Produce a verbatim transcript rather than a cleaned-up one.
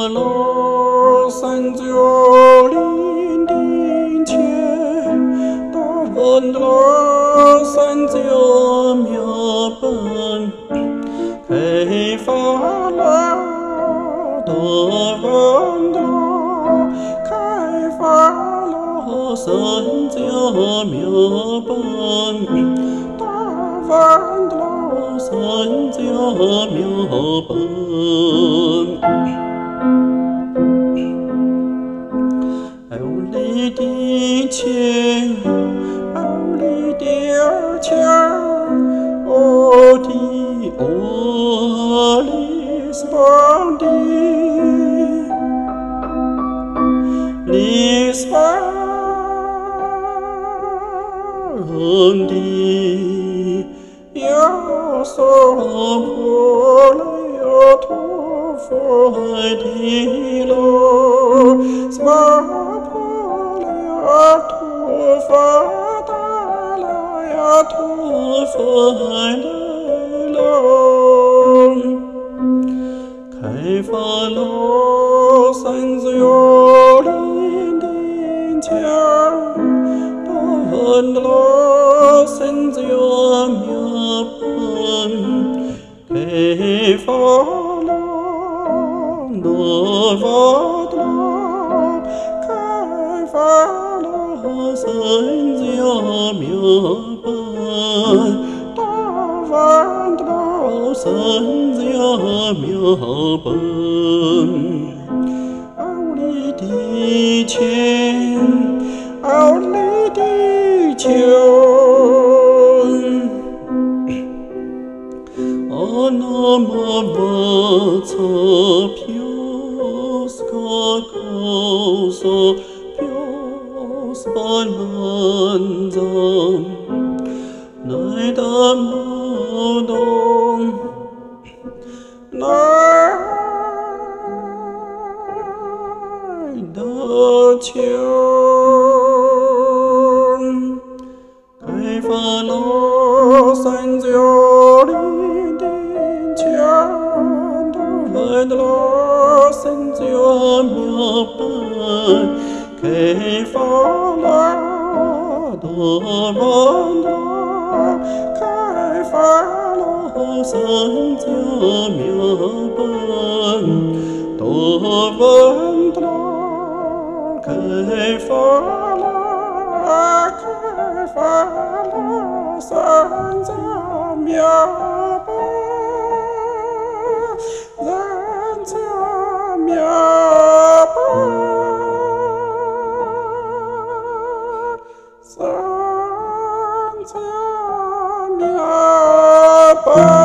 罗三九零零前，大文罗三九妙本，开发了多文罗，开发了三九妙本，大文罗三九妙本。奥利的前，奥利的前，我的奥利斯邦的，利斯邦的，要索破了要托佛的路，什么破了要托佛大了要托佛的路，开发了三九零零前，大文了三九妙本，开发了多佛了，开发了三九妙本，大文了三九妙本。奥利的前，奥利的前，哦，那么不测飘斯个高索飘斯巴难藏，奈达摩东，奈达丘，开发了三九零零前，大文了三九妙本，开发了多文了，开发了三九妙本，多文了，开发了，开发了三九妙本，三九妙本，三九妙本。